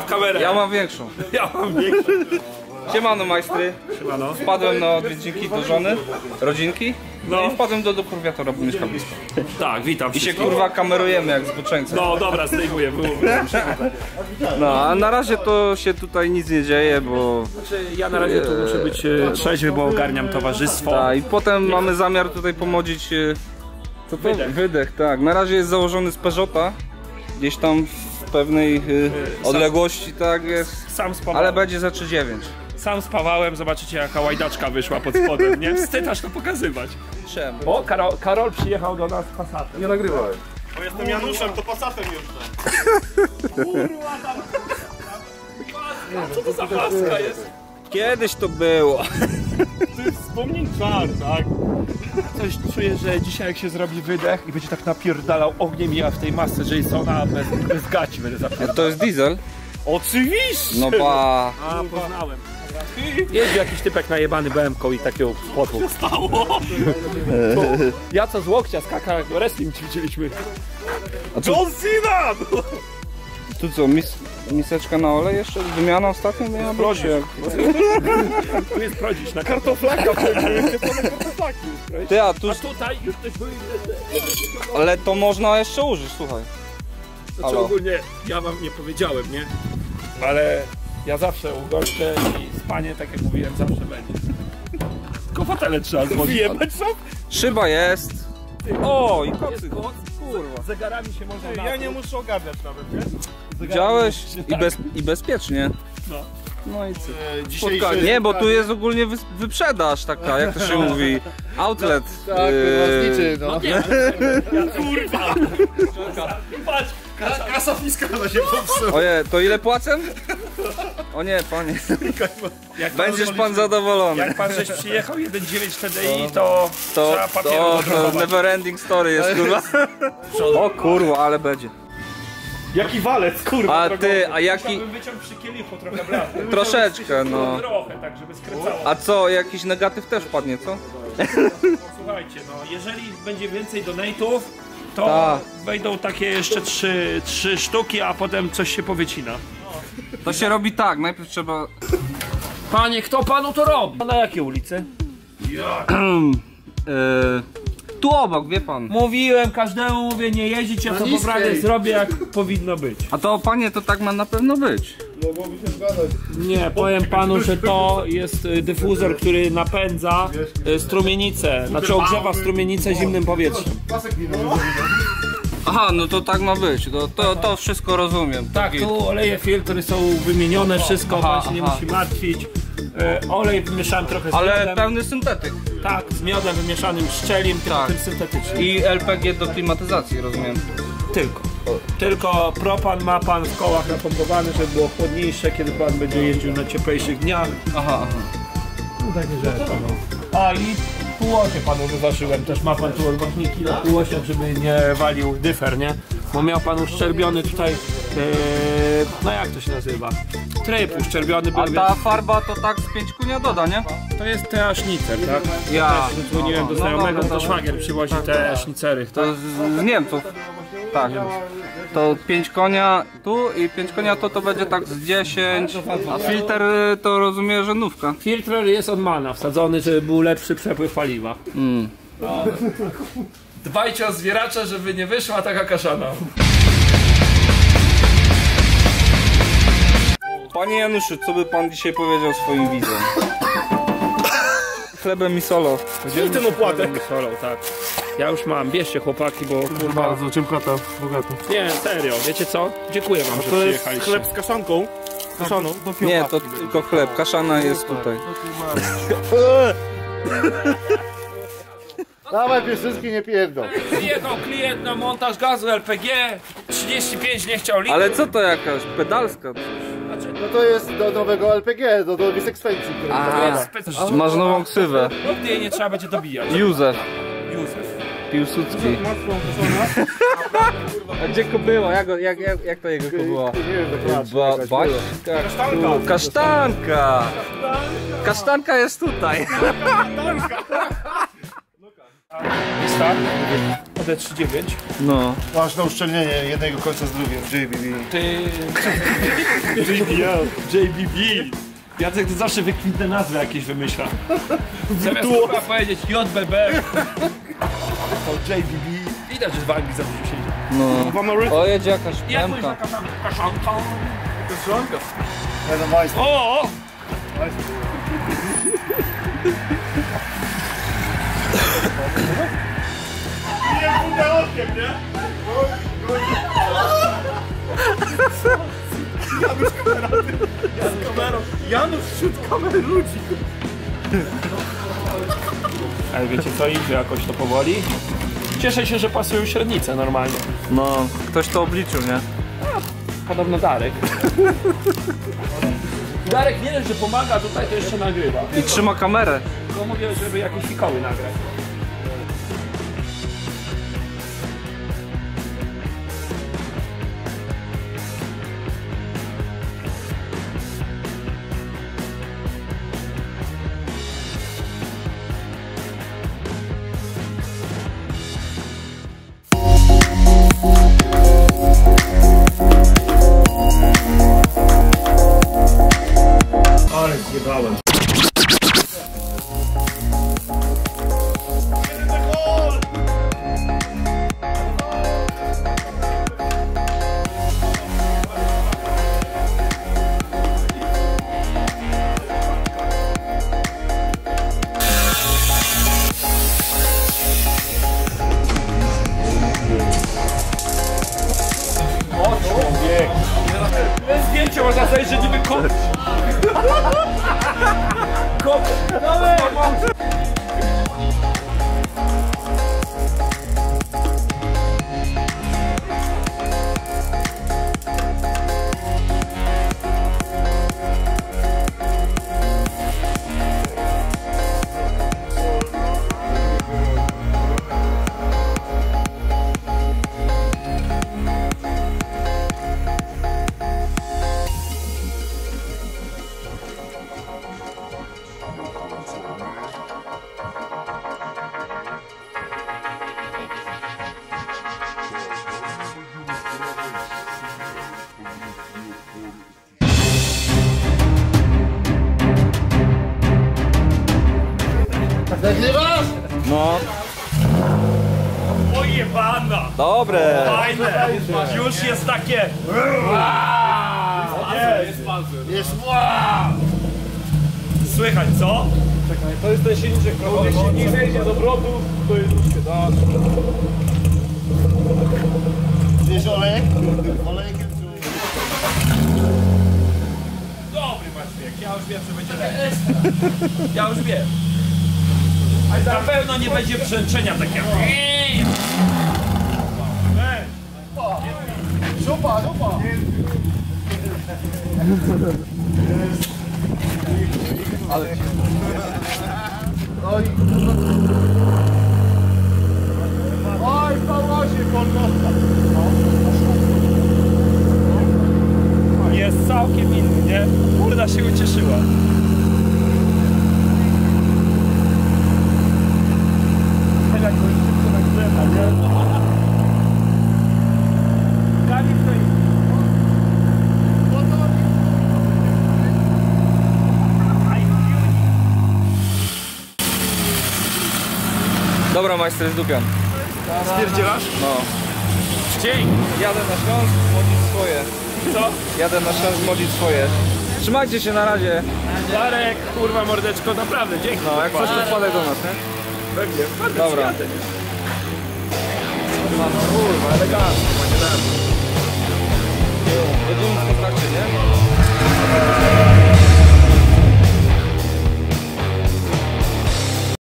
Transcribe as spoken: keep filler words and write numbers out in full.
w kamerę. Ja mam większą. Ja mam większą. Siemano majstry. Siemano. Wpadłem na odwiedzinki do żony, rodzinki. No, no i wpadłem do, do kurwiatora, bo mieszkam blisko. Tak, witam I się kurwa kamerujemy jak zboczeńcy. No dobra, zdejmuję, było. No, a na razie to się tutaj nic nie dzieje, bo... Znaczy, ja na razie tu muszę być e, trzeźwy, bo ogarniam towarzystwo. Tak, i potem mamy zamiar tutaj pomodzić... E, co to? Wydech. Wydech, tak. Na razie jest założony z Peugeota. Gdzieś tam w pewnej e, odległości, tak jest. Sam spawałem. Ale będzie za trzy dziewięć. Sam spawałem, zobaczycie jaka łajdaczka wyszła pod spodem, nie? Wstyd aż to pokazywać. Czemu? O, Karol, Karol przyjechał do nas Passatem. Nie nagrywałem. Bo jestem Januszem, to Passatem już. Kurwa tam! Co to za paska jest? Kiedyś to było. To jest wspomnień czar, tak? Coś czuję, że dzisiaj jak się zrobi wydech i będzie tak napierdalał ogniem, ja w tej masce Jasona bez, bez gaci będę zapierdalał. To jest diesel? Oczywiście! No ba. A, poznałem. Jeździł jakiś typek najebany B M-ką i takiego spotłu. Stało! Ja co z łokcia skakał, jak wrestling ćwiczyliśmy. A tu, John Cena! tu co, mis, miseczka na olej jeszcze? Wymiana ostatnio miała być? Tu jest prodzić na kartoflaka. Ty, a tu... A tutaj już ktoś był. Ale to można jeszcze użyć, słuchaj. Znaczy ogólnie ja wam nie powiedziałem, nie? Ale ja zawsze ugoszczę i spanie, tak jak mówiłem, zawsze będzie. Tylko fotele trzeba złożyć. Szyba jest. O, i kocyk. Kurwa. Zegarami się można. Ja nie muszę ogarniać nawet, nie? Widziałeś? I, bez, I bezpiecznie. No. No i co? E, dzisiejszy... Nie, bo tu jest ogólnie wy, wyprzedaż taka, jak to się mówi. Outlet. Tak, kurwa, zliczy, no. Kurwa! Patrz! Kasa fiskalna się popsuła. Oje, to ile płacę? O nie, panie. Jak Będziesz pan zadowolony. Jak pan żeś przyjechał jeden dziewięć T D I, to To, trzeba papieru to, to odrobować. never ending story jest, kurwa. O kurwa, ale będzie. Jaki walec, kurwa. A ty, a jaki... Musiałbym wyciąć przy kielichu trochę blatu. Troszeczkę, no. Trochę, tak żeby skręcało. A co, jakiś negatyw też padnie, co? Słuchajcie, no jeżeli będzie więcej donate'ów, to Ta. wejdą takie jeszcze trzy, trzy sztuki, a potem coś się powycina. To się robi tak, najpierw trzeba... Panie, kto panu to robi? A na jakie ulicy? Yy, tu obok, wie pan. Mówiłem każdemu, mówię nie jeździć, ja to poprawnie zrobię jak powinno być. A to, panie, to tak ma na pewno być. Nie, powiem panu, że to jest y, dyfuzor, który napędza y, strumienicę, znaczy ogrzewa strumienicę zimnym powietrzem. Aha, no to tak ma być, to, to, to wszystko rozumiem. Tak, tu oleje filtry są wymienione, wszystko, Aha, pan się nie aha. musi martwić. Y, olej wymieszałem trochę z Ale miodem. pełny syntetyk. Tak, z miodem wymieszanym szczelim, tylko Tak. tym syntetycznym. I L P G do klimatyzacji, rozumiem. Tylko. Tylko propan ma pan w kołach napompowany, żeby było chłodniejsze, kiedy pan będzie jeździł na cieplejszych dniach. Aha, aha. No takie rzeczy, no. A i półosie panu wyważyłem, też ma pan tu odwodniki na półosiach, żeby nie walił dyfer, nie? Bo miał pan uszczerbiony tutaj, yy, no jak to się nazywa? Tryb uszczerbiony był, A ta farba to tak z pięć kunia doda, nie? to jest te sznicer, tak? Ja. Też dzwoniłem do No, znajomego, no, no, to no. szwagier przywozi te sznicery. To z, z Niemców. Tak. To pięć konia tu i pięć konia to to będzie tak z dziesięć. A filtr to rozumiem, że nówka. Filtr jest od Mana wsadzony, żeby był lepszy przepływ paliwa. Mm. Dbajcie o zwieracza, żeby nie wyszła taka kaszana. Panie Januszu, co by pan dzisiaj powiedział swoim widzom? Chlebem i solo. Gdzie ten opłatek? Solą, tak. Ja już mam, bierzcie chłopaki, bo kurwa... Bardzo, czym kota, bogato. Nie, serio, wiecie co? Dziękuję wam, że To jest przyjechaliście. chleb z kaszanką. Kaszaną. Nie, to tylko chleb. Kaszana jest tutaj. Dawaj pieszczynski, nie pierdol. Przyjechał klient na montaż gazu L P G, trzydzieści pięć nie chciał litrów. Ale co to jakaś pedalska? No to jest do nowego L P G, do, do sekwencji, który A, Specjalnie. masz nową ksywę. Nigdy jej nie trzeba będzie dobijać. Józef Józef. Piłsudski. A gdzie kobyła? Jak, jak, jak, jak to jego kobyła? Nie wiem, tak Ba, Baśka, kasztanka. Kasztanka! Kasztanka jest tutaj. Lista? D trzydzieści dziewięć. No. Masz na uszczelnienie jednego końca z drugim, J B B. Ty... J B L. J B B. Jacek to zawsze wykwintne nazwy jakieś wymyśla. Zamiast chyba powiedzieć J B B. To J B B. Widać, że w Anglii za dużo siedzi. No. O, jedzie jakaś Jakąś plemka. kaszanką. Kaszanka. Ja no majster. O! Nie, budę okiem, nie? Janusz kamera, z kamerą. Janusz wśród kamery ludzi. Ale wiecie co, idzie jakoś to powoli. Cieszę się, że pasują średnice normalnie. No, ktoś to obliczył, nie? Podobno Darek. Darek nie dość, że pomaga tutaj, to jeszcze nagrywa. I trzyma kamerę. No mówię, żeby jakieś fikoły nagrać. Ale zjebałem. Zdjęcie można zajrzeć, że niby kot. Kot. Nagrywasz? No. Ojebana. Dobre. Fajne. Już jest takie... Jest wow! Słychać, co? Czekaj, to jest ten silniczek, prawda? Jak silnik zejdzie do brodu, to jest ludzkie, tak. Gdzieś olejek? Olejkiem czy... Dobry masz wiek, ja już wiem, że będzie lepiej. Ja już wiem. Na pewno nie będzie brzęczenia takiego. Żupa, żupa! Oj, oj, w pałacie polnotka. Jest całkiem inny, nie? Kurda się ucieszyła. Jak to szybko nagrzewa, nie? Kamil to jest. Dobra, majster z dupian. Spierdzielasz? No. Dzień. Jadę na Śląsk, modzić swoje. Co? Jadę na Śląsk, modzić swoje. Trzymajcie się na razie. Darek, kurwa mordeczko, naprawdę, dzięki. No, jak coś to wpadaj do nas, nie? Pewnie, wpadnę, Dobra. przyjadę. Kurwa, elegancko, panie Darku.